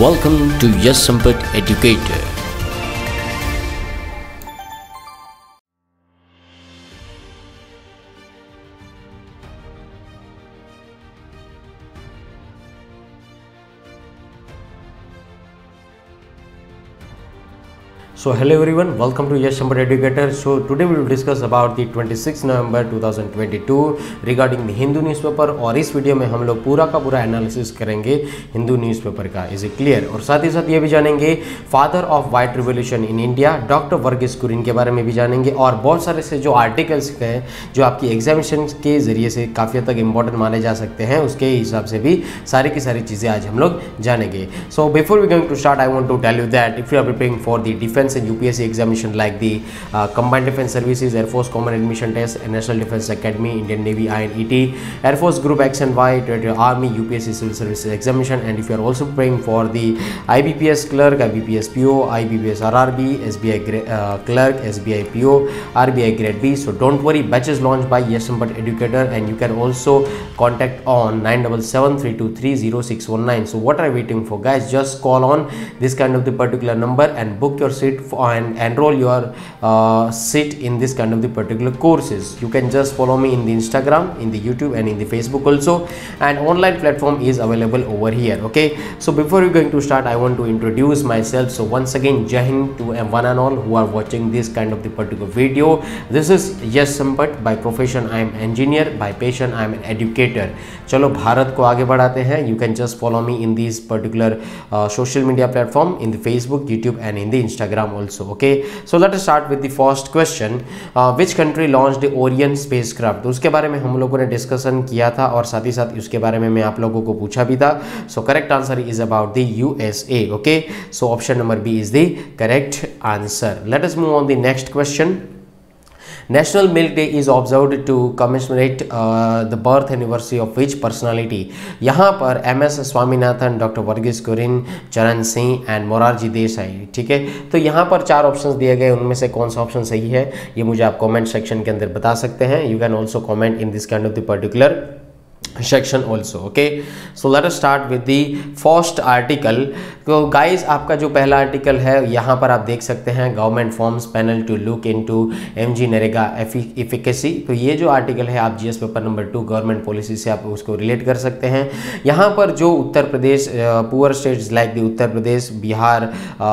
Welcome to Yes Sampat Educator. So hello everyone, welcome to Yes Sampat Educator. So today we will discuss about the 26 November 2022 regarding the Hindu newspaper और इस video में हम लोग पूरा का पूरा analysis करेंगे हिंदू न्यूज़पेपर का. Is it clear? और साथ ही साथ ये भी जानेंगे father of white revolution in India doctor Verghese Kurien के बारे में भी जानेंगे और बहुत सारे से जो आर्टिकल्स हैं जो आपकी एग्जामिनेशन के जरिए से काफ़ी हद तक इंपॉर्टेंट माने जा सकते हैं उसके हिसाब से भी सारी की सारी चीज़ें आज हम लोग जानेंगे. So before we going to start I want to tell you that if you are preparing for the defence and UPSC examination like the Combined Defense Services, Air Force Common Admission Test, National Defense Academy, Indian Navy INET, Air Force Group X and Y, Army, UPSC Civil Services Examination, and if you are also praying for the IBPS Clerk, IBPS PO, IBPS RRB, SBI Clerk, SBI PO, RBI Grade B, so don't worry, batches launched by Yes Sampat Educator and you can also contact on 9773230619. So what are you waiting for, guys? Just call on this kind of the particular number and book your seat and enroll your seat in this kind of the particular courses. You can just follow me in the Instagram, in the YouTube and in the Facebook also, and online platform is available over here. Okay, so before we going to start I want to introduce myself. So once again, Jai Hind to one and all who are watching this kind of the particular video. This is Yes Sampat. By profession I am engineer, by passion I am an educator. चलो भारत को आगे बढ़ाते हैं. You can just follow me in this particular social media platform, in the Facebook, YouTube and in the Instagram also. Okay, so let us start with the first question. Which country launched the Orion spacecraft? तो उसके बारे में हम लोगों ने discussion किया था और साथ ही साथ उसके बारे में मैं आप लोगों को पूछा भी था. So correct answer is about the USA. Okay, so option number B is the correct answer. Let us move on the next question. National Milk Day is observed to commemorate the birth anniversary of which personality? यहाँ पर MS Swaminathan, doctor Verghese Kurien, Charan Singh and Morarji Desai. ठीक है, तो यहाँ पर चार options दिए गए, उनमें से कौन सा ऑप्शन सही है ये मुझे आप कमेंट सेक्शन के अंदर बता सकते हैं. You can also comment in this kind of the particular section also. Okay, so let us start with the first article. तो गाइज आपका जो पहला आर्टिकल है यहाँ पर आप देख सकते हैं government forms panel to look into MG NREGA efficacy. तो ये जो आर्टिकल है आप GS paper number 2 government policy से आप उसको रिलेट कर सकते हैं. यहाँ पर जो Uttar Pradesh poor states like the Uttar Pradesh, Bihar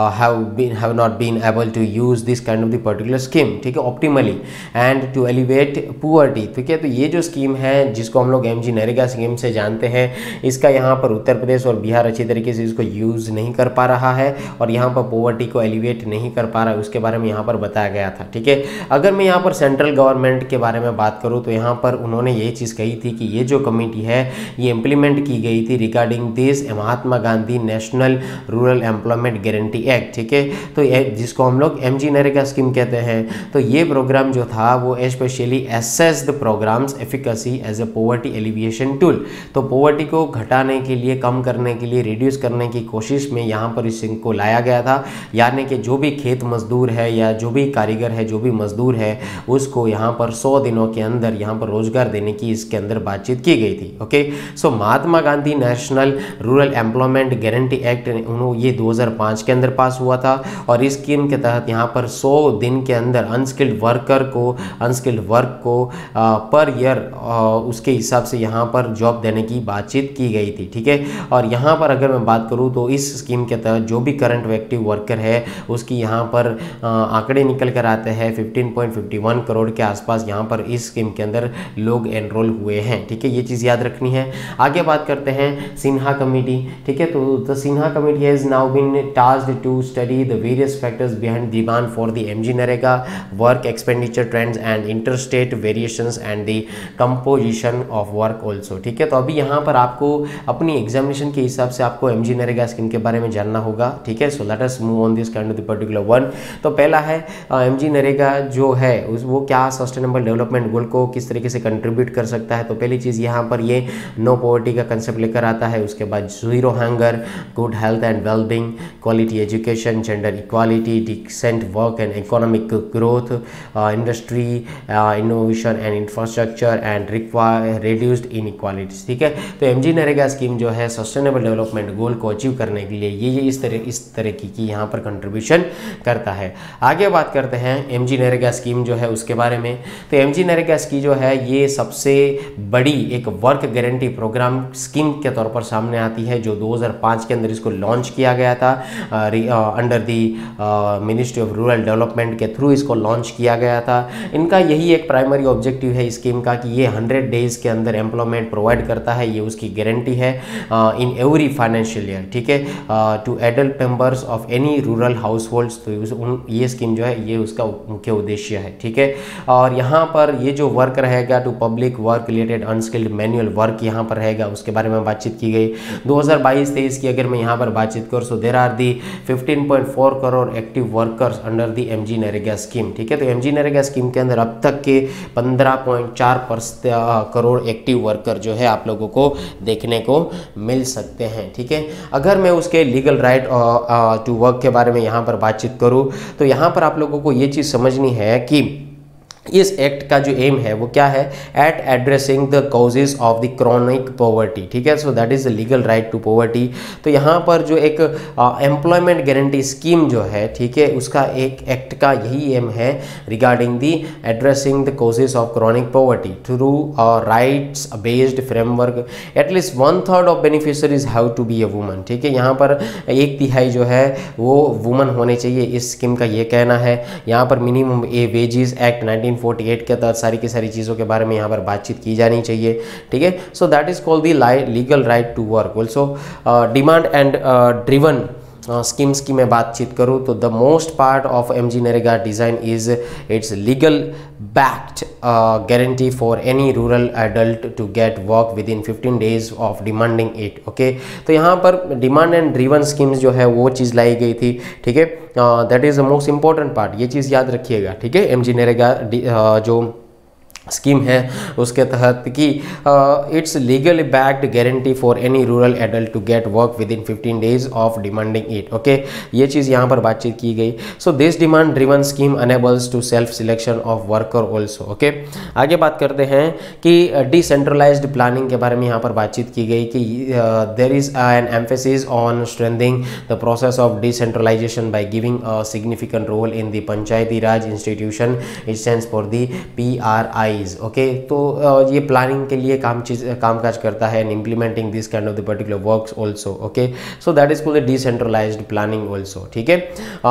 have not been able to use this kind of the particular scheme. ठीक है, optimally and to elevate poverty. ठीक है, तो ये जो स्कीम है जिसको हम लोग MG नरेगा स्कीम से जानते हैं, इसका यहाँ पर उत्तर प्रदेश और बिहार अच्छी तरीके से इसको यूज़ नहीं कर पा रहा है और यहाँ पर पॉवर्टी को एलिवेट नहीं कर पा रहा है. उसके बारे में यहाँ पर बताया गया था. ठीक है, अगर मैं यहाँ पर सेंट्रल गवर्नमेंट के बारे में बात करूँ तो यहाँ पर उन्होंने ये चीज़ कही थी कि ये जो कमेटी है ये इम्प्लीमेंट की गई थी regarding this Mahatma Gandhi national rural employment guarantee act. ठीक है, तो जिसको हम लोग MG नरेगा स्कीम कहते हैं. तो ये प्रोग्राम जो था वो specially assess the programmes efficacy as a poverty alleviation tool. तो पॉवर्टी को घटाने के लिए, कम करने के लिए, रिड्यूस करने की कोशिश में यहाँ पर इस को लाया गया था. यानी कि जो भी खेत मजदूर है या जो भी कारीगर है, जो भी मजदूर है, उसको यहाँ पर 100 दिनों के अंदर यहाँ पर रोजगार देने की इसके अंदर बातचीत की गई थी. Okay, so Mahatma Gandhi national rural employment guarantee act ये 2005 के अंदर पास हुआ था और इस स्कीम के तहत यहाँ पर 100 दिन के अंदर अनस्किल्ड वर्क को पर ईयर उसके हिसाब से यहाँ पर जॉब देने की बातचीत की गई थी. ठीक है, और यहाँ पर अगर मैं बात करूँ तो इस स्कीम के तहत जो भी करंट एक्टिव वर्कर है उसकी यहाँ पर आंकड़े निकल कर आते हैं 15.51 करोड़ के आसपास यहाँ पर इस स्कीम के अंदर लोग एनरोल हुए हैं. ठीक है, ये चीज़ याद रखनी है. आगे बात करते हैं सिन्हा कमेटी. ठीक है, तो the Sinha committee has now been tasked to study the various factors behind demand for the MG NREGA work expenditure trends and interstate variations and the composition of work also. ठीक है, तो अभी यहाँ पर आपको अपनी एग्जामिनेशन के हिसाब से आपको MG नरेगा स्कीम के बारे में जानना होगा. ठीक है, so let us move on this kind of the particular one. तो पहला है MG नरेगा जो है वो क्या सस्टेनेबल डेवलपमेंट गोल को किस तरीके से कंट्रीब्यूट कर सकता है. तो पहली चीज़ यहाँ पर ये नो पॉवर्टी का कंसेप्ट लेकर आता है. उसके बाद zero hunger, good health and wellbeing, quality education, gender equality, decent work and economic growth, industry, innovation and infrastructure and reduced in inequalities, ठीक है। तो एमजी नरेगा स्कीम जो है सस्टेनेबल डेवलपमेंट गोल को अचीव करने के लिए ये इस तरह की यहाँ पर कंट्रीब्यूशन करता है। आगे बात करते हैं एमजी नरेगा स्कीम जो है उसके बारे में। तो एमजी नरेगा स्कीम जो है ये सबसे बड़ी एक वर्क गारंटी प्रोग्राम स्कीम के तौर पर सामने आती है, जो 2005 के अंदर इसको लॉन्च किया गया था under the ministry of rural development के थ्रू इसको लॉन्च किया गया था। इनका यही एक प्राइमरी ऑब्जेक्टिव है स्कीम का कि ये 100 डेज के अंदर एम्प्लॉयमेंट प्रोवाइड करता है, ये उसकी गारंटी है इन एवरी फाइनेंशियल ईयर, ठीक है, to adult members of any rural households. तो ये स्कीम जो है ये उसका मुख्य उद्देश्य है, ठीक है। और यहाँ पर ये जो वर्क रहेगा to public work related unskilled manual work यहाँ पर रहेगा, उसके बारे में बातचीत की गई। 2022-23 की अगर मैं यहाँ पर बातचीत करूँ, so there are the 15.4 crore active workers under the MG NREGA scheme, ठीक है। तो एमजी नरेगा स्कीम के अंदर अब तक के 15.4 करोड़ एक्टिव वर्कर जो है आप लोगों को देखने को मिल सकते हैं, ठीक है। अगर मैं उसके लीगल राइट टू वर्क के बारे में यहाँ पर बातचीत करूँ, तो यहाँ पर आप लोगों को ये चीज़ समझनी है कि इस एक्ट का जो एम है वो क्या है, at addressing the causes of the chronic poverty, ठीक है। So that is the legal right to poverty. तो यहाँ पर जो एक एम्प्लॉयमेंट गारंटी स्कीम जो है, ठीक है, उसका एक एक्ट का यही एम है regarding the addressing the causes of chronic poverty through rights based framework. At least 1/3 of beneficiaries have to be a woman, ठीक है। यहाँ पर 1/3 जो है वो वुमन होने चाहिए, इस स्कीम का ये कहना है। यहाँ पर मिनिमम ए वेजेस एक्ट 1948 के तहत सारी की सारी चीज़ों के बारे में यहाँ पर बातचीत की जानी चाहिए, ठीक है। So that is called the legal right to work. Also demand and driven schemes की मैं बातचीत करूँ तो the most part of MG NREGA design is its legal backed guarantee for any rural adult to get work within 15 days of demanding it, okay. तो यहाँ पर demand and driven schemes जो है वो चीज़ लाई गई थी, ठीक है। That is the most important part, ये चीज़ याद रखिएगा, ठीक है। एमजी नरेगा जो स्कीम है उसके तहत कि it's legally backed guarantee for any rural adult to get work within 15 days of demanding it, okay. ये चीज़ यहाँ पर बातचीत की गई। So this demand driven scheme enables to self selection of worker also, okay. आगे बात करते हैं कि डिसेंट्रलाइज्ड प्लानिंग के बारे में यहाँ पर बातचीत की गई कि there is an emphasis on strengthening the process of decentralisation by giving a significant role in the panchayati raj institution, it stands for the PRI, okay. तो ये प्लानिंग के लिए कामकाज करता है and implementing this kind of the particular works also, okay. So that is called decentralised planning also, ठीक है।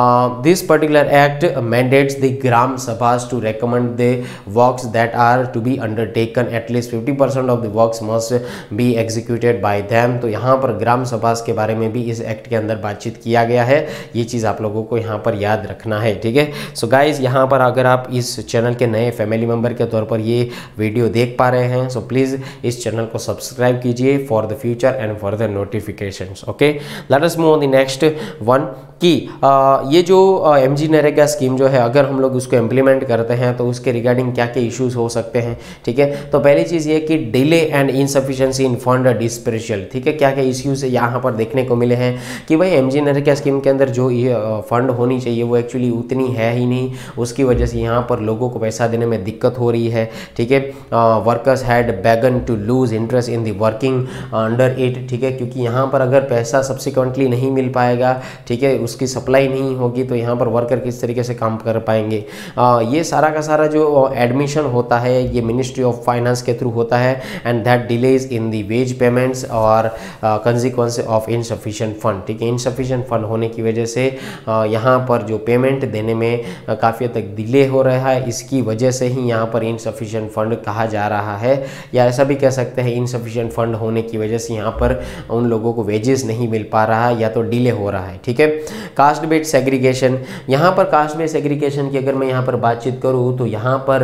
This particular act mandates the gram sabhas to recommend the works that are to be undertaken, at least 50% of the works must be executed by them. तो यहाँ पर ग्राम सभास के बारे में भी इस एक्ट के अंदर बातचीत किया गया है, ये चीज़ आप लोगों को यहाँ पर याद रखना है, ठीक है। सो गाइज यहाँ पर अगर आप इस चैनल के नए फैमिली मेम्बर के तौर पर ये वीडियो देख पा रहे हैं, सो प्लीज़ इस चैनल को सब्सक्राइब कीजिए for the future and for the notifications, okay. Let us move on the next one कि ये जो एमजी नरेगा स्कीम जो है अगर हम लोग उसको इम्प्लीमेंट करते हैं तो उसके रिगार्डिंग क्या क्या इश्यूज हो सकते हैं, ठीक है। तो पहली चीज़ ये कि delay and insufficiency in fund dispersal, ठीक है। क्या क्या इश्यूज यहाँ पर देखने को मिले हैं कि भाई एमजी नरेगा स्कीम के अंदर जो ये फंड होनी चाहिए वो एक्चुअली उतनी है ही नहीं, उसकी वजह से यहाँ पर लोगों को पैसा देने में दिक्कत हो रही है, ठीक है। Workers had began to lose interest in the working under it, ठीक है, क्योंकि यहाँ पर अगर पैसा सब्सिक्वेंटली नहीं मिल पाएगा, ठीक है, उसकी सप्लाई नहीं होगी तो यहाँ पर वर्कर किस तरीके से काम कर पाएंगे। ये सारा का सारा जो एडमिशन होता है ये मिनिस्ट्री ऑफ फाइनेंस के थ्रू होता है and that delays in the wage payments और कंसिक्वेंस ऑफ इनसफिशिएंट फंड, ठीक है। इनसफिशिएंट फंड होने की वजह से यहाँ पर जो पेमेंट देने में काफ़ी हद तक डिले हो रहा है, इसकी वजह से ही यहाँ पर इनसफिशिएंट फंड कहा जा रहा है, या ऐसा भी कह सकते हैं इनसफिशिएंट फंड होने की वजह से यहाँ पर उन लोगों को वेजेस नहीं मिल पा रहा है या तो डिले हो रहा है, ठीक है। कास्ट बेस्ड सेग्रीगेशन, यहाँ पर कास्ट बेस्ड सेग्रीगेशन की अगर मैं यहाँ पर बातचीत करूँ तो यहाँ पर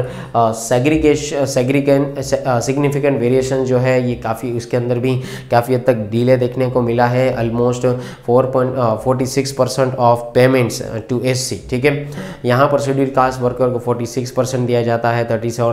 सिग्निफिकेंट वेरिएशन जो है ये काफ़ी उसके अंदर भी काफ़ी हद तक डिले देखने को मिला है, almost 4.46% of payments to SC, ठीक है। यहाँ पर शेड्यूल कास्ट वर्कर को 46% दिया जाता है, 37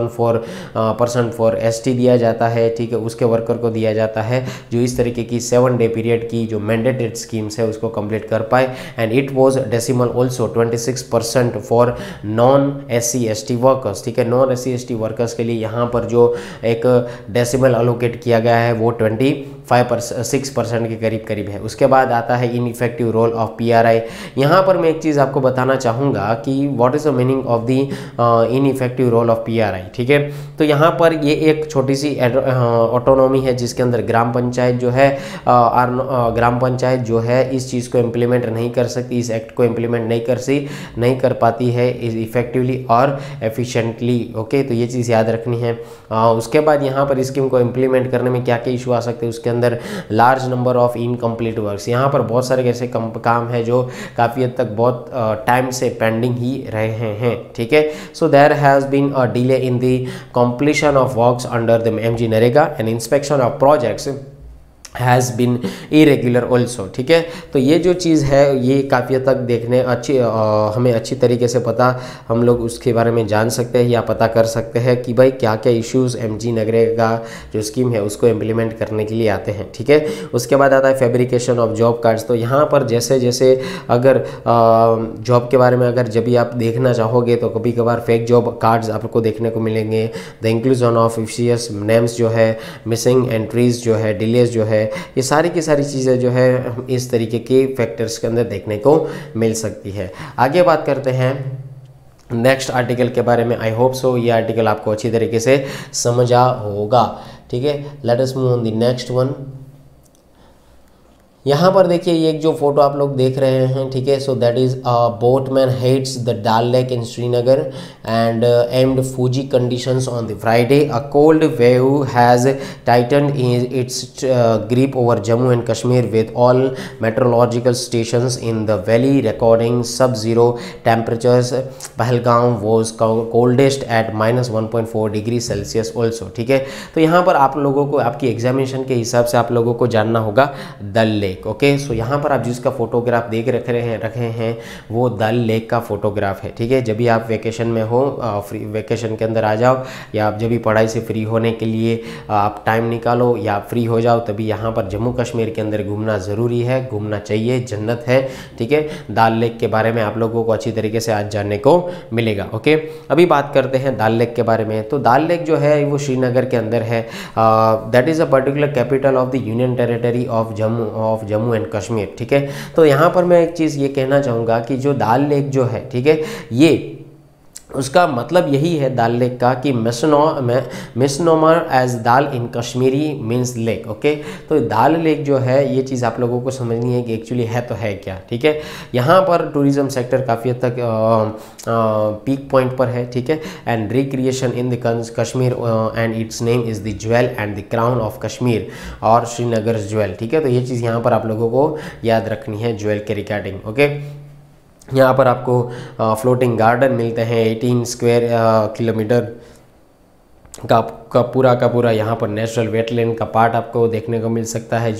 1% फॉर ST दिया जाता है, ठीक है, उसके वर्कर को दिया जाता है जो इस तरीके की 7 डे पीरियड की जो मैंडेटेड स्कीम्स है उसको कंप्लीट कर पाए। And it was decimal also 26% for non SC ST workers, ठीक है। नॉन SC ST वर्कर्स के लिए यहाँ पर जो एक डेसिमल अलोकेट किया गया है वो 6% के करीब करीब है। उसके बाद आता है इनइफेक्टिव रोल ऑफ PRI। यहाँ पर मैं एक चीज़ आपको बताना चाहूँगा कि what is the meaning of the ineffective role of PRI, ठीक है। तो यहाँ पर ये एक छोटी सी ऑटोनॉमी है जिसके अंदर ग्राम पंचायत जो है ग्राम पंचायत जो है इस चीज़ को इम्प्लीमेंट नहीं कर सकती, इस एक्ट को इम्प्लीमेंट नहीं कर पाती है इफेक्टिवली और एफिशिएंटली, ओके। तो ये चीज़ याद रखनी है। उसके बाद यहाँ पर स्कीम को इम्प्लीमेंट करने में क्या क्या इशू आ सकते हैं, उसके अंदर large number of incomplete works. यहाँ पर बहुत सारे ऐसे काम है जो काफ़ी हद तक बहुत टाइम से पेंडिंग ही रहे हैं, ठीक है। So there has been a delay in the completion of works under the MG Narega and inspection of projects has been irregular also, ठीक है। तो ये जो चीज़ है ये काफ़ी हद तक देखने हमें अच्छी तरीके से पता हम लोग उसके बारे में जान सकते हैं या पता कर सकते हैं कि भाई क्या क्या इश्यूज़ MG नरेगा जो स्कीम है उसको इम्प्लीमेंट करने के लिए आते हैं, ठीक है। उसके बाद आता है फैब्रिकेशन ऑफ जॉब कार्ड्स। तो यहाँ पर जैसे जैसे अगर जॉब के बारे में अगर जब भी आप देखना चाहोगे तो कभी कभार फेक जॉब कार्ड्स आपको देखने को मिलेंगे। The inclusion of fictitious names जो है, मिसिंग एंट्रीज जो है, डिलेज जो है, ये सारी की सारी चीज़ें जो है इस तरीके के फैक्टर्स के अंदर देखने को मिल सकती है। आगे बात करते हैं नेक्स्ट आर्टिकल के बारे में। आई होप सो ये आर्टिकल आपको अच्छी तरीके से समझा होगा, ठीक है। Let us move on the next one. यहाँ पर देखिए ये एक जो फोटो आप लोग देख रहे हैं, ठीक है। So that is boatman heads the Dal lake in Srinagar and amid foggy conditions on the Friday. A cold wave has tightened its grip over Jammu and Kashmir with all meteorological stations in the valley recording sub zero temperatures. Pahalgam was coldest at -1.4 degree Celsius also, ठीक है। तो यहाँ पर आप लोगों को आपकी examination के हिसाब से आप लोगों को जानना होगा डल लेक, ओके। सो यहाँ पर आप जिसका फोटोग्राफ देख रखे हैं वो डल लेक का फोटोग्राफ है, ठीक है। जब भी आप वेकेशन में हो, वेकेशन के अंदर आ जाओ या आप जब भी पढ़ाई से फ्री होने के लिए आप टाइम निकालो या आप फ्री हो जाओ तभी यहाँ पर जम्मू कश्मीर के अंदर घूमना ज़रूरी है, घूमना चाहिए, जन्नत है, ठीक है। डल लेक के बारे में आप लोगों को अच्छी तरीके से आज जानने को मिलेगा, ओके। अभी बात करते हैं डल लेक के बारे में। तो डल लेक जो है वो श्रीनगर के अंदर है। That is a particular capital of the union territory of Jammu and Kashmir, ठीक है। तो यहाँ पर मैं एक चीज़ ये कहना चाहूँगा कि जो डल लेक जो है, ठीक है, ये उसका मतलब यही है डल लेक का कि misnomer as dal in Kashmiri means lake, okay. तो डल लेक जो है ये चीज़ आप लोगों को समझनी है कि एक्चुअली है तो है क्या, ठीक है। यहाँ पर टूरिज्म सेक्टर काफ़ी हद तक पीक पॉइंट पर है, ठीक है। And recreation in the Kashmir and its name is the jewel and the crown of Kashmir और श्रीनगर ज्वेल, ठीक है। तो ये चीज़ यहाँ पर आप लोगों को याद रखनी है ज्वेल के रिगार्डिंग, ओके। यहाँ पर आपको फ्लोटिंग गार्डन मिलते हैं 18 स्क्वायर किलोमीटर का पूरा यहाँ पर नेचुरल वेटलैंड का पार्ट आपको देखने को मिल सकता है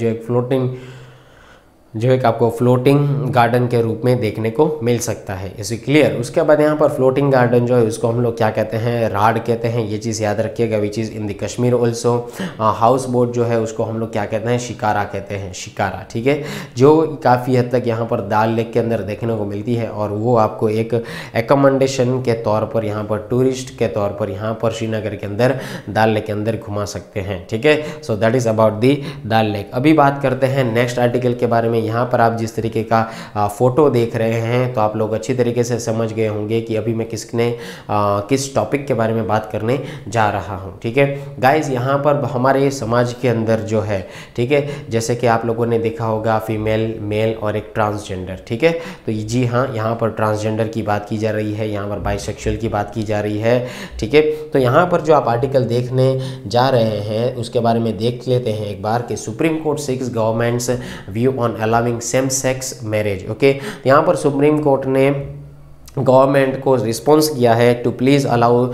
जो एक आपको फ्लोटिंग गार्डन के रूप में देखने को मिल सकता है। इसे क्लियर। उसके बाद यहाँ पर फ्लोटिंग गार्डन जो है उसको हम लोग क्या कहते हैं, राड कहते हैं, ये चीज़ याद रखिएगा। Which is in the Kashmir also. Houseboat जो है उसको हम लोग क्या कहते हैं, शिकारा कहते हैं, शिकारा, ठीक है। जो काफ़ी हद तक यहाँ पर डल लेक के अंदर देखने को मिलती है और वो आपको एक एकोमोडेशन के तौर पर यहाँ पर टूरिस्ट के तौर पर यहाँ पर श्रीनगर के अंदर डल लेक के अंदर घुमा सकते हैं, ठीक है। So that is about the Dal lake. अभी बात करते हैं नेक्स्ट आर्टिकल के बारे में। यहाँ पर आप जिस तरीके का फोटो देख रहे हैं तो आप लोग अच्छी तरीके से समझ गए होंगे कि अभी मैं किस टॉपिक के बारे में बात करने जा रहा हूँ, ठीक है गाइज। यहाँ पर हमारे समाज के अंदर जो है, ठीक है, जैसे कि आप लोगों ने देखा होगा फीमेल, मेल और एक ट्रांसजेंडर, ठीक है। तो जी हाँ, यहाँ पर ट्रांसजेंडर की बात की जा रही है, यहाँ पर बाइसेक्सुअल की बात की जा रही है, ठीक है। तो यहाँ पर जो आप आर्टिकल देखने जा रहे हैं उसके बारे में देख लेते हैं एक बार कि supreme court seeks government's view on allowing same sex marriage, okay. यहाँ पर सुप्रीम कोर्ट ने गवर्नमेंट को रिस्पॉन्स किया है to pleas allow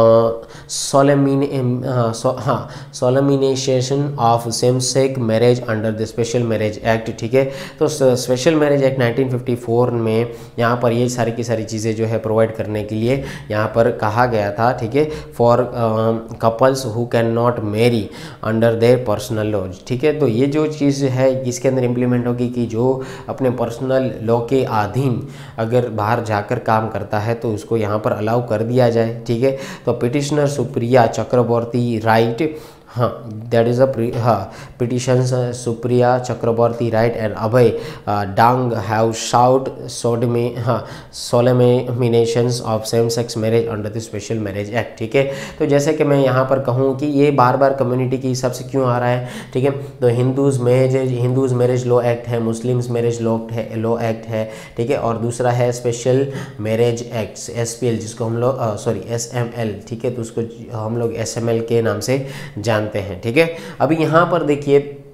solemnisation of same sex marriage under the special marriage act. ठीक है, तो स्पेशल मैरिज एक्ट 1954 में यहाँ पर ये सारी की सारी चीज़ें जो है प्रोवाइड करने के लिए यहाँ पर कहा गया था। ठीक है, for couples who can not marry under their personal laws. ठीक है, तो ये जो चीज़ है इसके अंदर इम्प्लीमेंट होगी कि जो अपने पर्सनल लॉ के अधीन अगर बाहर जाकर काम करता है तो उसको यहाँ पर अलाउ कर दिया जाए। ठीक है, तो पिटिशनर सुप्रिया चक्रवर्ती राइट, हाँ that is petition Supriya Chakraborty right and Abhay Dang have sought solemnisations of same sex marriage under the special marriage act. ठीक है, तो जैसे कि मैं यहाँ पर कहूँ कि ये बार बार कम्युनिटी के हिसाब से क्यों आ रहा है। ठीक है, तो हिंदूज़ मैरिज लॉ एक्ट है, मुस्लिम्स मैरिज लॉ एक्ट है। ठीक है, और दूसरा है स्पेशल मैरिज एक्ट SPL, जिसको हम लोग SML। ठीक है, तो उसको हम लोग SML के नाम से जानते हैं। ठीक है, अभी यहाँ पर देखिए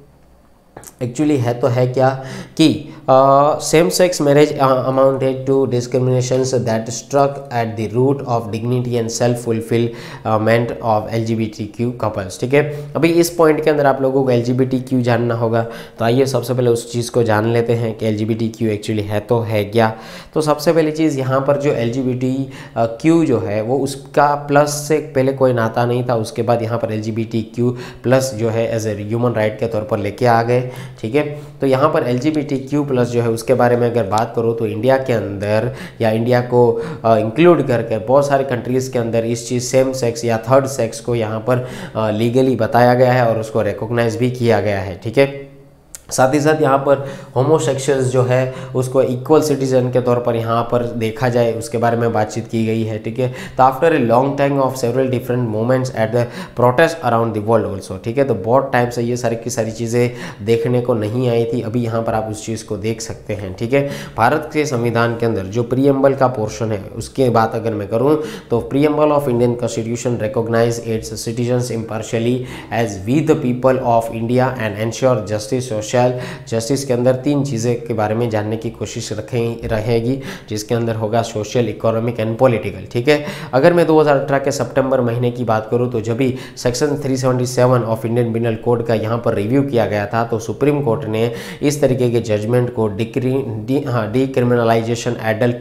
एक्चुअली है तो है क्या कि same sex marriage amounted to discriminations that struck at the root of dignity and self fulfilment of LGBTQ couples. ठीक है, अभी इस पॉइंट के अंदर आप लोगों को LGBTQ जानना होगा, तो आइए सबसे पहले उस चीज़ को जान लेते हैं कि LGBTQ एक्चुअली है तो है क्या। तो सबसे पहली चीज़ यहाँ पर जो LGBTQ जो है वो उसका प्लस से पहले कोई नाता नहीं था, उसके बाद यहाँ पर LGBTQ प्लस जो है एज ए ह्यूमन राइट के तौर पर लेके आ गए। ठीक है, तो यहाँ पर LGBTQ प्लस जो है उसके बारे में अगर बात करो तो इंडिया के अंदर या इंडिया को इंक्लूड करके बहुत सारे कंट्रीज़ के अंदर इस चीज़ सेम सेक्स या थर्ड सेक्स को यहाँ पर लीगली बताया गया है और उसको रिकॉग्नाइज भी किया गया है। ठीक है, साथ ही साथ यहाँ पर होमोसेक्सुअल्स जो है उसको इक्वल सिटीजन के तौर पर यहाँ पर देखा जाए उसके बारे में बातचीत की गई है। ठीक है, तो after a long time of several different movements at the protest around the world also. ठीक है, तो बहुत टाइम से ये सारी की सारी चीज़ें देखने को नहीं आई थी, अभी यहाँ पर आप उस चीज़ को देख सकते हैं। ठीक है, भारत के संविधान के अंदर जो प्रीएम्बल का पोर्शन है उसके बात अगर मैं करूँ तो preamble of Indian constitution recognise its citizens impartially as we the people of India and ensure justice justice के अंदर 3 चीज़ें के बारे में जानने की कोशिश रहेगी, जिसके अंदर होगा सोशल, इकोनॉमिक एंड पॉलिटिकल। ठीक है, अगर मैं 2018 के सितंबर महीने की बात करूं तो जब भी section 377 of Indian penal code का यहां पर रिव्यू किया गया था तो सुप्रीम कोर्ट ने इस तरीके के जजमेंट को decriminalisation adult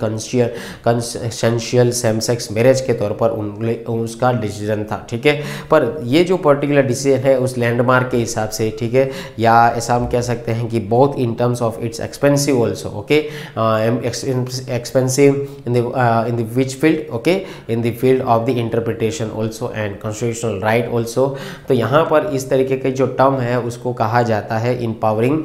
consensual same sex marriage के तौर पर उसका डिसीजन था। ठीक है, पर ये जो पर्टिकुलर डिसीजन है उस लैंडमार्क के हिसाब से, ठीक है, या ऐसा हम कह सकते हैं कि both in terms of its expensive also, okay, expensive in the which field, okay, in the field of the interpretation also and constitutional right also. तो यहाँ पर इस तरीके के जो टर्म है उसको कहा जाता है इम्पावरिंग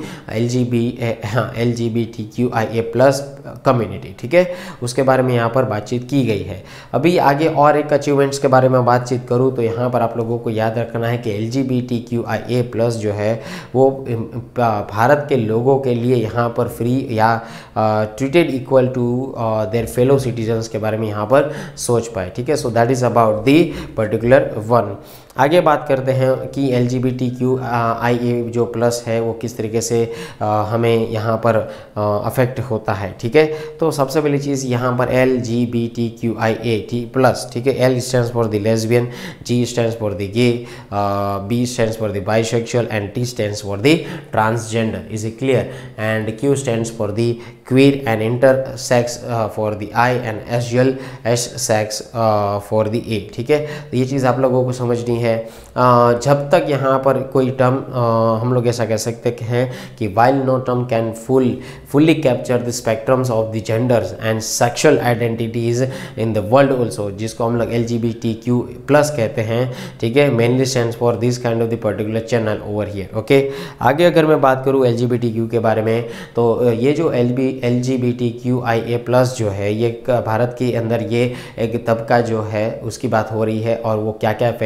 LGBTQIA प्लस कम्युनिटी। ठीक है, उसके बारे में यहाँ पर बातचीत की गई है। अभी आगे और एक अचीवमेंट्स के बारे में बातचीत करूँ तो यहाँ पर आप लोगों को याद रखना है कि LGBTQIA प्लस जो है वो भारत के लोगों के लिए यहाँ पर फ्री या treated equal to their fellow citizens के बारे में यहाँ पर सोच पाए। ठीक है, so that is about the particular one. आगे बात करते हैं कि LGBTQIA जो प्लस है वो किस तरीके से हमें यहाँ पर अफेक्ट होता है। ठीक है, तो सबसे पहली चीज़ यहाँ पर LGBTQIA प्लस, ठीक है, L stands for the lesbian, G stands for the gay, B stands for the bisexual and T stands for the transgender. Is it clear? And Q stands for the queer and intersex for the I and S sex for the A। ठीक है, तो ये चीज़ आप लोगों को समझनी है। जब तक यहाँ पर कोई टर्म हम लोग ऐसा कह सकते हैं कि while no term can fully capture the spectrums of the genders and sexual identities in the world also, जिसको हम लोग LGBTQ प्लस कहते हैं। ठीक है, mainly stands for this kind of the particular channel over here. Okay, आगे अगर मैं बात करूँ LGBTQ के बारे में तो ये जो LGBTQIA प्लस जो है ये भारत के अंदर ये एक तबका जो है उसकी बात हो रही है और वो क्या क्या चैलेंज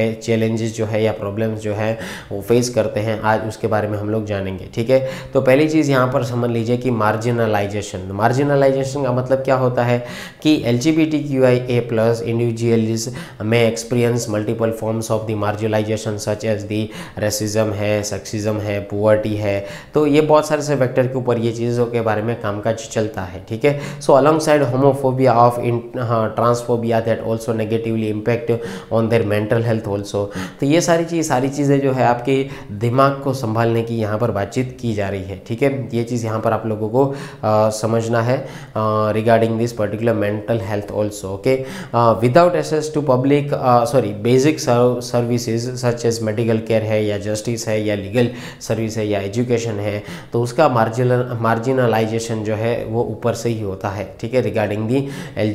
चैलेंजेस जो है या प्रॉब्लम्स जो है वो फेस करते हैं, आज उसके बारे में हम लोग जानेंगे। ठीक है, तो पहली चीज़ यहाँ पर समझ लीजिए कि मार्जिनलाइजेशन। मार्जिनलाइजेशन का मतलब क्या होता है कि LGBTQIA+ इंडिविजुअल्स में experience multiple forms of the marginalisation such as the racism है, सेक्सिज्म है, पुअर्टी है। तो ये बहुत सारे से वेक्टर के ऊपर ये चीज़ों के बारे में कामकाज चलता है। ठीक है, so alongside homophobia of transphobia that also negatively impact on their mental health also. तो ये सारी चीज़ें जो है आपके दिमाग को संभालने की यहाँ पर बातचीत की जा रही है। ठीक है, ये चीज़ यहाँ पर आप लोगों को समझना है regarding this particular mental health also. Okay, without access to public basic services such as medical care है या जस्टिस है या लीगल सर्विस है या एजुकेशन है, तो उसका मार्जिनलाइजेशन जो है वो ऊपर से ही होता है। ठीक है, regarding the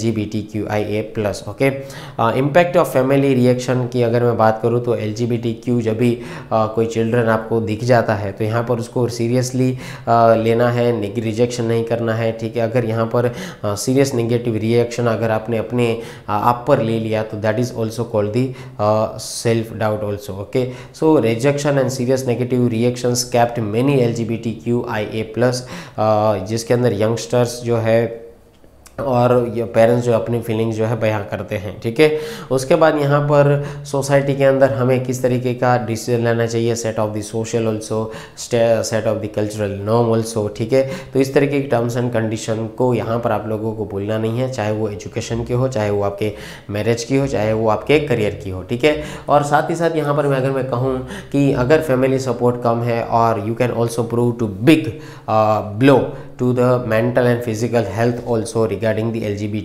LGBTQIA+। Okay, impact of family reaction की अगर मैं बात करूँ तो LGBTQ जब भी कोई चिल्ड्रन आपको दिख जाता है तो यहाँ पर उसको सीरियसली लेना है, रिजेक्शन नहीं करना है। ठीक है, अगर यहाँ पर सीरियस नेगेटिव रिएक्शन अगर आपने अपने आप पर ले लिया तो that is also called the self doubt also. Okay, so rejection and serious negative reactions kept many LGBTQIA+, जिसके अंदर यंगस्टर्स जो है और ये पेरेंट्स जो अपनी फीलिंग्स जो है बयां करते हैं। ठीक है, उसके बाद यहाँ पर सोसाइटी के अंदर हमें किस तरीके का डिसीजन लेना चाहिए, set of the social also, set of the cultural norm also. ठीक है, तो इस तरीके की टर्म्स एंड कंडीशन को यहाँ पर आप लोगों को भूलना नहीं है, चाहे वो एजुकेशन की हो, चाहे वो आपके मैरिज की हो, चाहे वो आपके करियर की हो। ठीक है, और साथ ही साथ यहाँ पर अगर मैं कहूँ कि अगर फैमिली सपोर्ट कम है और you can also prove to big blow to the mental and physical health also regarding the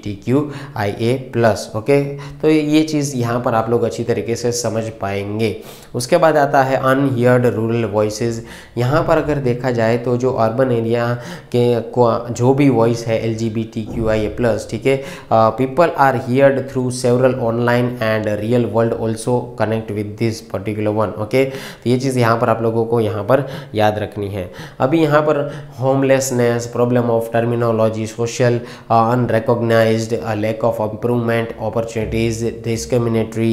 LGBTQIA+। Okay, तो ये चीज़ यहाँ पर आप लोग अच्छी तरीके से समझ पाएंगे। उसके बाद आता है अनहियर्ड रूरल वॉइसेस। यहाँ पर अगर देखा जाए तो जो अर्बन एरिया के जो भी वॉइस है LGBTQIA+, ठीक है, people are heard through several online and real world also connect with this particular one. Okay, तो ये चीज़ यहाँ पर आप लोगों को यहाँ पर याद रखनी है। अभी यहाँ पर homelessness, problem of terminology, social unrecognized, lack of improvement opportunities, discriminatory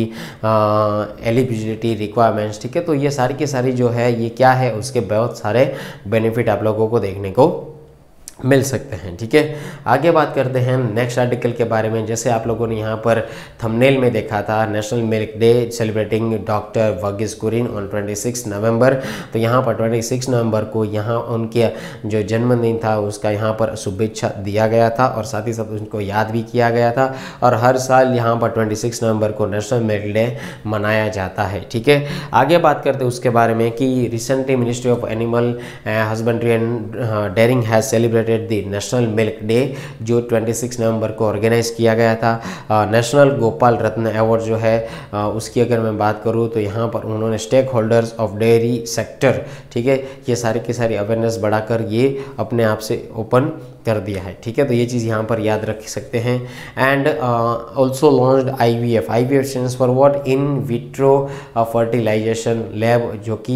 eligibility requirements। ठीक है, तो ये सारी की सारी जो है ये क्या है, उसके बहुत सारे बेनिफिट आप लोगों को देखने को मिल सकते हैं। ठीक है, आगे बात करते हैं नेक्स्ट आर्टिकल के बारे में। जैसे आप लोगों ने यहाँ पर थंबनेल में देखा था, national milk day celebrating doctor Verghese Kurien on 26 November. तो यहाँ पर 26 नवंबर को यहाँ उनके जो जन्मदिन था उसका यहाँ पर शुभेच्छा दिया गया था और साथ ही साथ उनको याद भी किया गया था। और हर साल यहाँ पर 26 नवंबर को नेशनल मिल्क डे मनाया जाता है। ठीक है, आगे बात करते हैं उसके बारे में कि recently ministry of animal husbandry and dairying has celebrated the national milk day, जो 26 नवंबर को ऑर्गेनाइज किया गया था। नेशनल गोपाल रत्न अवार्ड जो है उसकी अगर मैं बात करूँ तो यहाँ पर उन्होंने stakeholders of dairy sector, ठीक है, ये सारी की सारी अवेयरनेस बढ़ाकर ये अपने आप से ओपन कर दिया है। ठीक है, तो ये चीज़ यहाँ पर याद रख सकते हैं। And also launched IVF stands for what, in vitro fertilisation lab, जो कि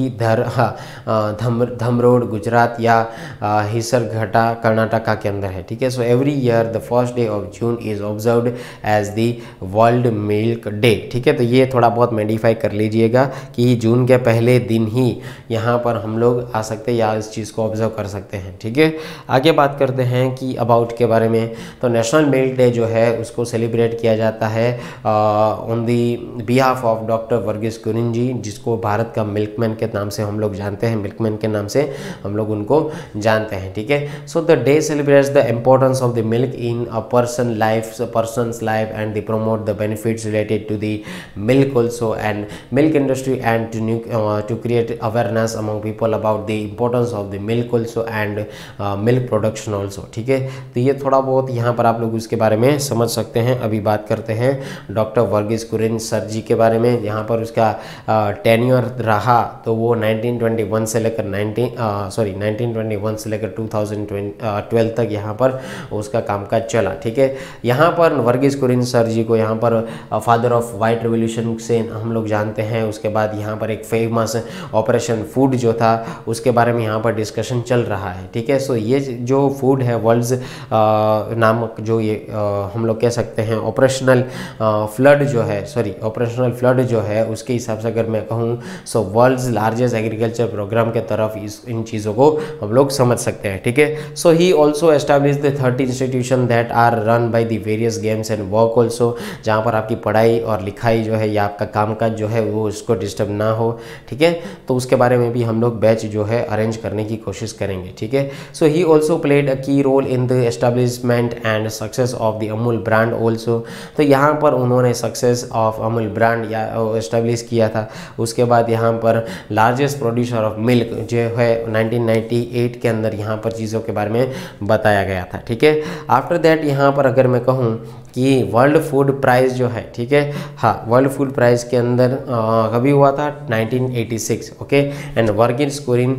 धमरोड गुजरात या हिसरघटा कर्नाटका के अंदर है। ठीक है, so every year the first day of June is observed as the world milk day. ठीक है, तो ये थोड़ा बहुत मॉडिफाई कर लीजिएगा कि जून के पहले दिन ही यहाँ पर हम लोग आ सकते हैं या इस चीज़ को ऑब्जर्व कर सकते हैं। ठीक है, आगे बात करते हैं कि अबाउट के बारे में। तो नेशनल मिल्क डे जो है उसको सेलिब्रेट किया जाता है on the behalf of doctor Verghese Kurien ji, जिसको भारत का मिल्कमैन के नाम से हम लोग जानते हैं, मिल्कमैन के नाम से हम लोग उनको जानते हैं। ठीक है, so the day celebrates the importance of the milk in a person's life and they promote the benefits related to the milk also and milk industry and to create awareness among people about the importance of the milk also and milk production also। ठीक है, तो ये थोड़ा बहुत यहाँ पर आप लोग उसके बारे में समझ सकते हैं। अभी बात करते हैं डॉक्टर वर्गीस कुरियन सर जी के बारे में। यहाँ पर उसका टेन्योर रहा तो वो 1921 से लेकर 1921 से लेकर 12 तक यहाँ पर उसका कामकाज चला। ठीक है, यहाँ पर वर्गीस कुरियन सर जी को यहाँ पर फादर ऑफ वाइट रिवोल्यूशन से हम लोग जानते हैं। उसके बाद यहाँ पर एक फेमस ऑपरेशन फूड जो था उसके बारे में यहाँ पर डिस्कशन चल रहा है। ठीक है, सो ये जो फूड है वर्ल्ड्स नामक जो ये हम लोग कह सकते हैं ऑपरेशनल फ्लड जो है, ऑपरेशनल फ्लड जो है उसके हिसाब से अगर मैं कहूँ so world's largest agriculture programme के तरफ इन चीज़ों को हम लोग समझ सकते हैं। ठीक है, so he also establish the 30 institution that are run by the various games and work also, जहाँ पर आपकी पढ़ाई और लिखाई जो है या आपका कामकाज जो है वो उसको डिस्टर्ब ना हो। ठीक है, तो उसके बारे में भी हम लोग बैच जो है अरेंज करने की कोशिश करेंगे। ठीक है, so he also played a key role in the establishment and success of the Amul brand also. तो यहाँ पर उन्होंने सक्सेस ऑफ अमूल ब्रांड या एस्टैब्लिश किया था। उसके बाद यहाँ पर लार्जेस्ट प्रोड्यूसर ऑफ मिल्क जो है 1998 के अंदर यहाँ पर चीज़ों के बारे में बताया गया था। ठीक है, आफ्टर दैट यहाँ पर अगर मैं कहूँ कि वर्ल्ड फूड प्राइज़ जो है, ठीक है, हाँ, वर्ल्ड फूड प्राइज़ के अंदर कभी हुआ था 1986। Okay, and Verghese Kurien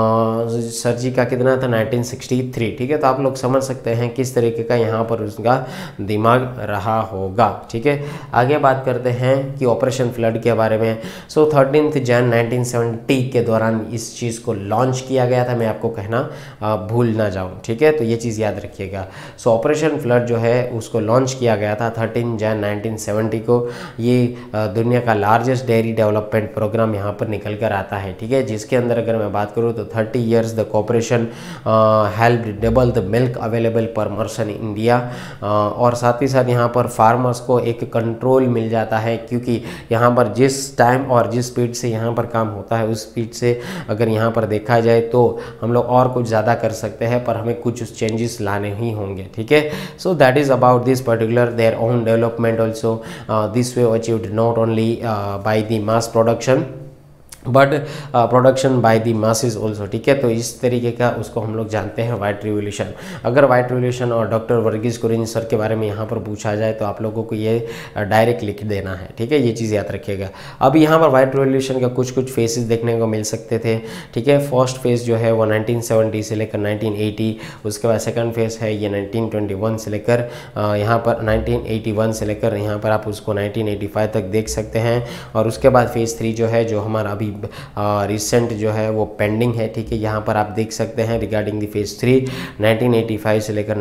sir ji का कितना था 1963। ठीक है, तो आप लोग समझ सकते हैं किस तरीके का यहाँ पर उसका दिमाग रहा होगा। ठीक है, आगे बात करते हैं कि ऑपरेशन फ्लड के बारे में। सो 13 जन 1970 के दौरान इस चीज़ को लॉन्च किया गया था, मैं आपको कहना भूल ना जाऊँ। ठीक है, तो ये चीज़ याद रखिएगा। सो ऑपरेशन फ्लड जो है उसको लॉन्च किया गया था 13 जन 1970 को। ये दुनिया का लार्जेस्ट डेयरी डेवलपमेंट प्रोग्राम यहाँ पर निकल कर आता है। ठीक है, जिसके अंदर अगर मैं बात करूँ तो 30 years the cooperation help double the milk available per person in India, और साथ ही साथ यहाँ पर फार्मर्स को एक कंट्रोल मिल जाता है, क्योंकि यहाँ पर जिस टाइम और जिस स्पीड से यहाँ पर काम होता है उस स्पीड से अगर यहाँ पर देखा जाए तो हम लोग और कुछ ज़्यादा कर सकते हैं, पर हमें कुछ चेंजेस लाने ही होंगे। ठीक है, so that is about this particular their own development also this way achieved not only by the mass production but production by the masses also. ठीक है, तो इस तरीके का उसको हम लोग जानते हैं वाइट रिवोल्यूशन। अगर वाइट रिवोल्यूशन और डॉक्टर वर्गीस कुरियन सर के बारे में यहाँ पर पूछा जाए तो आप लोगों को ये डायरेक्ट लिख देना है। ठीक है, ये चीज़ याद रखिएगा। अब यहाँ पर वाइट रिवोल्यूशन का कुछ कुछ फेसेस देखने को मिल सकते थे। ठीक है, फर्स्ट फेज जो है वो 1970 से लेकर 1980, उसके बाद सेकंड फेज है ये 1921 से लेकर यहाँ पर 1981 से लेकर यहाँ पर आप उसको 1985 तक देख सकते हैं, और उसके बाद फेज 3 जो है जो हमारा अभी रिसेंट जो है वो पेंडिंग है। ठीक है, यहाँ पर आप देख सकते हैं रिगार्डिंग द फेज 3 1985 से लेकर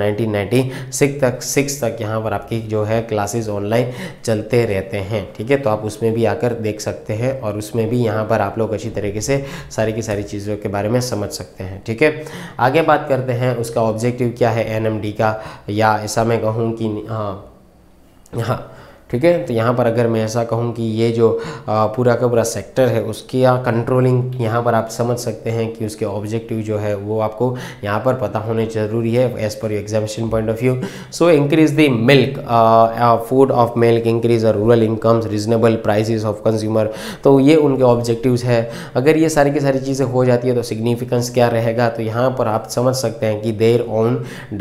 1996 तक यहाँ पर आपकी जो है क्लासेस ऑनलाइन चलते रहते हैं। ठीक है, तो आप उसमें भी आकर देख सकते हैं, और उसमें भी यहाँ पर आप लोग अच्छी तरीके से सारी की सारी चीज़ों के बारे में समझ सकते हैं। ठीक है, आगे बात करते हैं उसका ऑब्जेक्टिव क्या है NMD का, या ऐसा मैं कहूँ कि हाँ ठीक है, तो यहाँ पर अगर मैं ऐसा कहूँ कि ये जो पूरा का पूरा सेक्टर है उसकी कंट्रोलिंग यहाँ पर आप समझ सकते हैं कि उसके ऑब्जेक्टिव जो है वो आपको यहाँ पर पता होने ज़रूरी है as per your examination point of view. So increase the milk food of milk, increase rural incomes, reasonable prices of consumer, तो ये उनके ऑब्जेक्टिव्स है। अगर ये सारी की सारी चीज़ें हो जाती है तो सिग्निफिकेंस क्या रहेगा, तो यहाँ पर आप समझ सकते हैं कि their own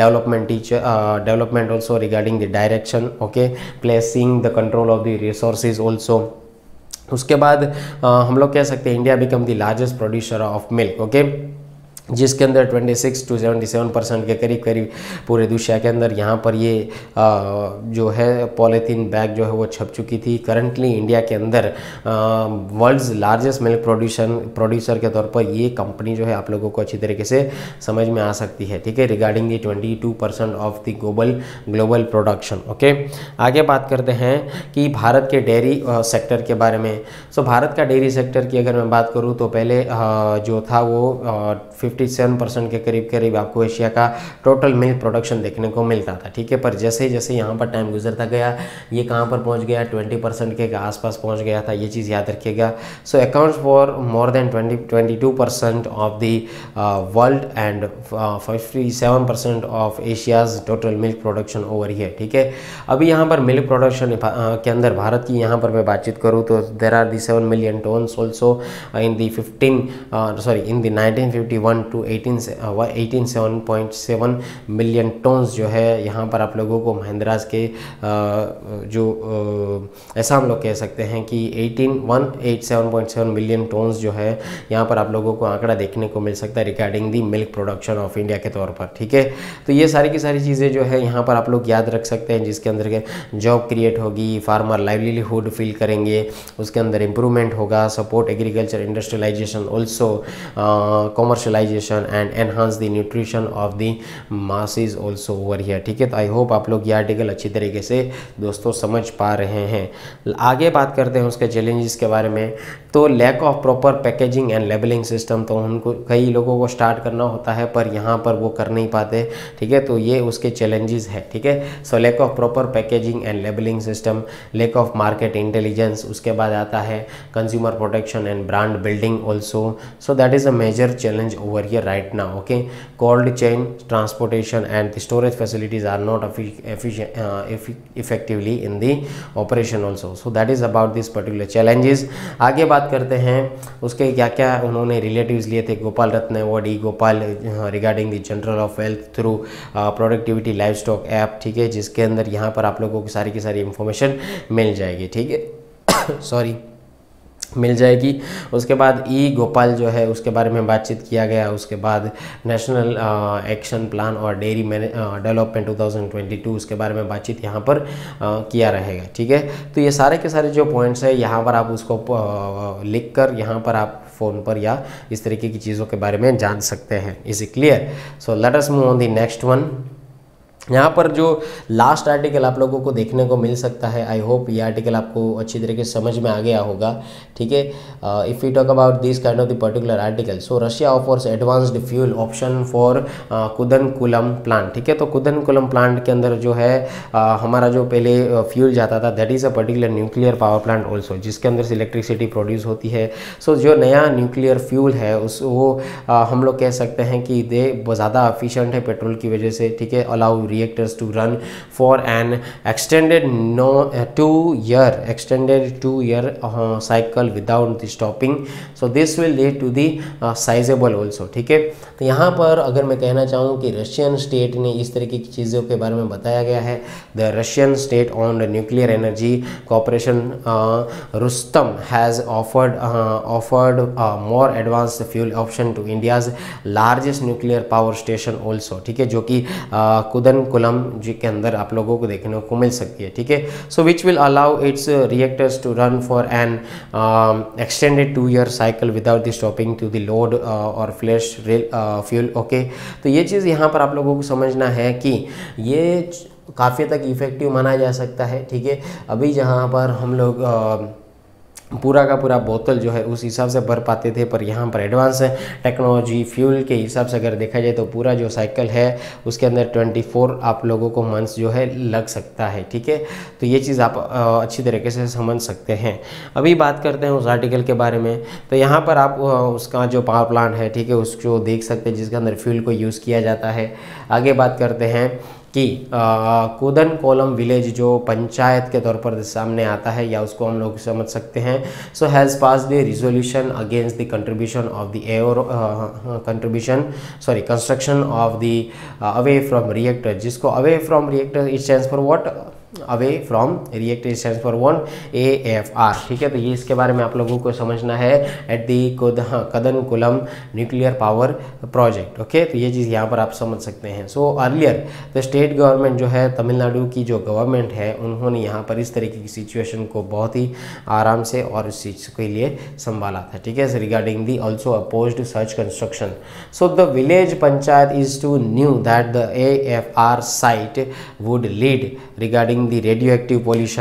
development also regarding the direction, okay, placing the control of the resources also. उसके बाद हम लोग कह सकते हैं India become the largest producer of milk, okay, जिसके अंदर 26 to 77% के करीब पूरे दुनिया के अंदर यहाँ पर ये जो है पॉलीथीन बैग जो है वो छप चुकी थी। करंटली इंडिया के अंदर वर्ल्ड्स लार्जेस्ट मिल्क प्रोड्यूसर के तौर पर ये कंपनी जो है आप लोगों को अच्छी तरीके से समझ में आ सकती है। ठीक है, regarding the 22% of the global production. Okay, आगे बात करते हैं कि भारत के डेयरी सेक्टर के बारे में। सो भारत का डेयरी सेक्टर की अगर मैं बात करूँ तो पहले जो था वो 57% के करीब आपको एशिया का टोटल मिल्क प्रोडक्शन देखने को मिलता था। ठीक है, पर जैसे जैसे यहाँ पर टाइम गुजरता गया ये कहाँ पर पहुँच गया, 20% के आसपास पहुँच गया था। ये चीज़ याद रखिएगा। So accounts for more than 22% of the world and 57% of Asia's total milk production over here. ठीक है, अभी यहाँ पर मिल्क प्रोडक्शन के अंदर भारत की यहाँ पर मैं बातचीत करूँ तो there are the 7 million tonnes also in the 1951 to 18.7 million tonnes जो है यहाँ पर आप लोगों को महिंद्राज के ऐसा हम लोग कह सकते हैं कि 187.7 मिलियन टन्स जो है यहाँ पर आप लोगों को आंकड़ा देखने को मिल सकता है regarding the milk production of India के तौर पर, ठीक है। तो ये सारी की सारी चीज़ें जो है यहाँ पर आप लोग याद रख सकते हैं, जिसके अंदर के जॉब क्रिएट होगी, फार्मर लाइवलीहुड फील करेंगे, उसके अंदर इंप्रूवमेंट होगा, support agriculture industrialisation also, commercialisation and enhance the nutrition of the masses also over here, ठीक है। तो आई होप आप लोग ये आर्टिकल अच्छी तरीके से दोस्तों समझ पा रहे हैं। आगे बात करते हैं उसके चैलेंजेस के बारे में। तो lack of proper packaging and labelling system, तो उनको कई लोगों को स्टार्ट करना होता है पर यहाँ पर वो कर नहीं पाते, ठीक है। तो ये उसके चैलेंजेस है, ठीक है। So lack of proper packaging and labelling system, lack of market intelligence, उसके बाद आता है consumer protection and brand building also. So that is a major challenge over here right now, okay. Cold chain transportation and the storage facilities are not effectively in the operation also. So that is about this particular challenges. आगे बात करते हैं उसके क्या क्या उन्होंने relatives लिए थे Gopal Ratna award e Gopal regarding the general of wealth through productivity livestock app, ठीक है, जिसके अंदर यहाँ पर आप लोगों की सारी इन्फॉर्मेशन मिल जाएगी, ठीक है सॉरी मिल जाएगी। उसके बाद ई गोपाल जो है उसके बारे में बातचीत किया गया। उसके बाद नेशनल एक्शन प्लान और डेयरी डेवलपमेंट 2022 उसके बारे में बातचीत यहाँ पर किया रहेगा, ठीक है। तो ये सारे के सारे जो पॉइंट्स है यहाँ पर आप उसको लिख कर यहाँ पर आप फ़ोन पर या इस तरीके की चीज़ों के बारे में जान सकते हैं। Is it clear? So let us move on the next one. यहाँ पर जो लास्ट आर्टिकल आप लोगों को देखने को मिल सकता है, आई होप ये आर्टिकल आपको अच्छी तरीके से समझ में आ गया होगा, ठीक है। If you talk about this kind of the particular article, so Russia offers advanced fuel option for Kudankulam plant, ठीक है। तो कुदनकुलम प्लांट के अंदर जो है हमारा जो पहले फ्यूल जाता था that is a particular nuclear power plant also, जिसके अंदर से इलेक्ट्रिसिटी प्रोड्यूस होती है। सो जो नया न्यूक्लियर फ्यूल है वो हम लोग कह सकते हैं कि दे ज़्यादा एफिशिएंट है पेट्रोल की वजह से, ठीक है। Allow reactors to run for an extended 2-year cycle without the stopping. So this will lead to the sizable also, ठीक है। तो यहाँ पर अगर मैं कहना चाहूँ कि रशियन स्टेट ने इस तरीके की चीज़ों के बारे में बताया गया है। The Russian state on nuclear energy cooperation Rosatom has offered more advanced fuel option to India's largest nuclear power station also, ठीक है, जो कि कुदनकुलम जी के अंदर आप लोगों को देखने को मिल सकती है, ठीक है। So which will allow its reactors to run for an extended 2-year cycle without the stopping to the load और फ्लैश रेल फ्यूल, ओके। तो ये चीज़ यहाँ पर आप लोगों को समझना है कि ये काफ़ी तक इफेक्टिव माना जा सकता है, ठीक है। अभी जहाँ पर हम लोग पूरा का पूरा बोतल जो है उस हिसाब से भर पाते थे, पर यहाँ पर एडवांस टेक्नोलॉजी फ्यूल के हिसाब से अगर देखा जाए तो पूरा जो साइकिल है उसके अंदर 24 आप लोगों को मंथ्स जो है लग सकता है, ठीक है। तो ये चीज़ आप अच्छी तरीके से समझ सकते हैं। अभी बात करते हैं उस आर्टिकल के बारे में। तो यहाँ पर आप उसका जो पावर प्लांट है, ठीक है, उसको देख सकते हैं जिसके अंदर फ्यूल को यूज़ किया जाता है। आगे बात करते हैं कि कुदनकुलम विलेज जो पंचायत के तौर पर सामने आता है या उसको हम लोग समझ सकते हैं। So has pass the resolution against the contribution of the construction of the away from reactor, जिसको away from reactor it stands for what, away from reactor stands for one AFR, ठीक है। तो ये इसके बारे में आप लोगों को समझना है at the Kudankulam nuclear power project, okay. तो ये चीज़ यहाँ पर आप समझ सकते हैं। So earlier the state government जो है तमिलनाडु की जो गवर्नमेंट है उन्होंने यहाँ पर इस तरीके की सिचुएशन को बहुत ही आराम से और इस चीज़ के लिए संभाला था, ठीक है। Regarding the also opposed such construction. So the village panchayat is to knew that the AFR site would lead regarding the radioactive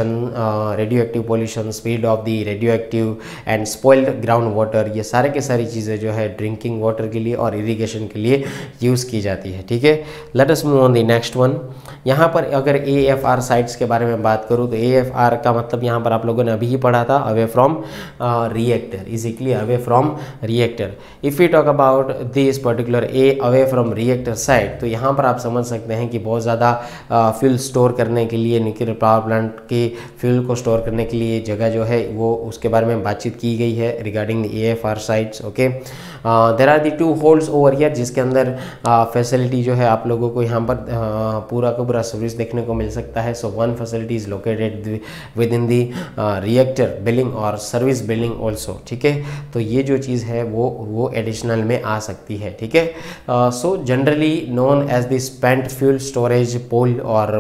pollution, speed of the radioactive and spoiled ground water, ये सारे के सारी चीज़ें जो है ड्रिंकिंग वाटर के लिए और इरिगेशन के लिए यूज़ की जाती है, ठीक है। Let us move on the next one. यहाँ पर अगर AFR साइट्स के बारे में बात करूँ तो AFR का मतलब यहाँ पर आप लोगों ने अभी ही पढ़ा था, away from reactor, easily away from reactor. If you talk about this particular away from reactor site, तो यहाँ पर आप समझ सकते हैं कि बहुत ज़्यादा फ्यूल स्टोर करने के लिए न्यूक्लियर पावर प्लांट के फ्यूल को स्टोर करने के लिए जगह जो है वो उसके बारे में बातचीत की गई है regarding the AFR sites. Okay, there are the 2 holds over here, जिसके अंदर फैसिलिटी जो है आप लोगों को यहाँ पर पूरा का पूरा सर्विस देखने को मिल सकता है। So 1 facility is located within the reactor building और सर्विस बिल्डिंग ऑल्सो। ठीक है, तो ये जो चीज़ है वो एडिशनल में आ सकती है। ठीक है, so generally known as the spent fuel storage pool और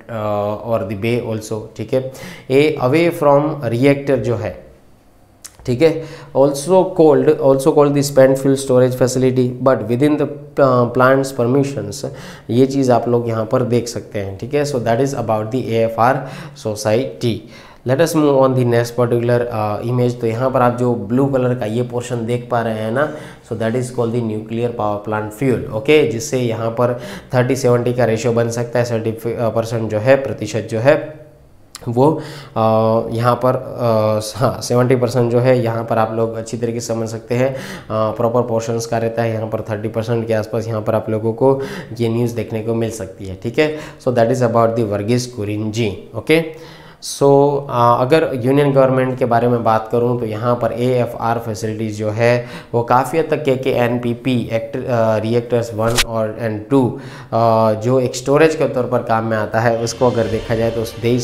द बे ऑल्सो। ठीक है, ए अवे फ्रॉम रिएक्टर जो है, ठीक है, also called the spent fuel storage facility but within the plants permissions, ये चीज़ आप लोग यहाँ पर देख सकते हैं। ठीक है, so that is about the AFR society. Let us move on the next particular image. तो यहाँ पर आप जो ब्लू कलर का ये पोर्शन देख पा रहे हैं ना, so that is called the nuclear power plant fuel. Okay, जिससे यहाँ पर 30-70 का रेशियो बन सकता है। 70% जो है प्रतिशत जो है वो यहाँ पर हाँ 70% जो है यहाँ पर आप लोग अच्छी तरीके से समझ सकते हैं प्रॉपर पोर्शंस का रहता है। यहाँ पर 30% के आसपास यहाँ पर आप लोगों को ये न्यूज़ देखने को मिल सकती है। ठीक है, so that is about the Verghese Kurien. Okay, so अगर यूनियन गवर्नमेंट के बारे में बात करूं तो यहाँ पर AFR फैसिलिटीज़ जो है वो काफ़ी हद तक KKNPP रिएक्टर्स 1 और 2 जो एक स्टोरेज के तौर पर काम में आता है, उसको अगर देखा जाए तो they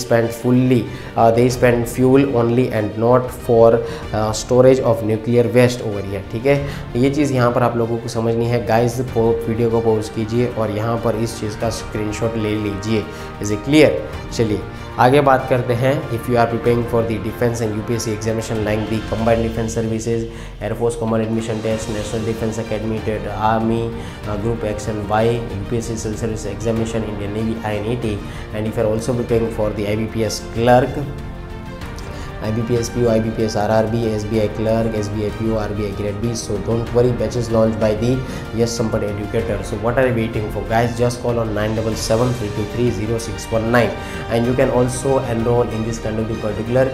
spend fuel only and not for storage of nuclear waste over here. ठीक है, ये चीज़ यहाँ पर आप लोगों को समझनी है। गाइस वीडियो को पॉज कीजिए और यहाँ पर इस चीज़ का स्क्रीनशॉट ले लीजिए। Is it clear? चलिए आगे बात करते हैं। If you are preparing for the defence and UPSC examination like the combined defence services, air force common admission test, national defence academy, TET, army group X and Y, UPSC civil service examination, Indian navy INET, and if you are also preparing for the IBPS clerk, IBPS PO, IBPS RRB, SBI clerk, SBI PO, RBI grade B. So don't worry, batches launched by the Yes Sampat Educator. So what are you waiting for, guys? Just call on 9773230619, and you can also enroll in this kind of the particular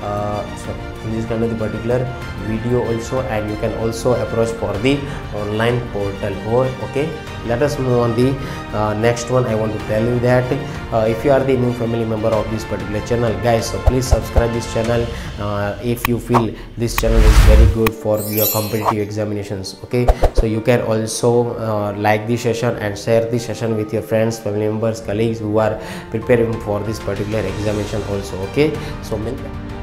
video also, and you can also approach for the online portal. Or okay, let us move on the next one. I want to tell you that if you are the new family member of this particular channel, guys, so please subscribe this channel if you feel this channel is very good for your competitive examinations. Okay, so you can also like this session and share this session with your friends, family members, colleagues who are preparing for this particular examination also. Okay, so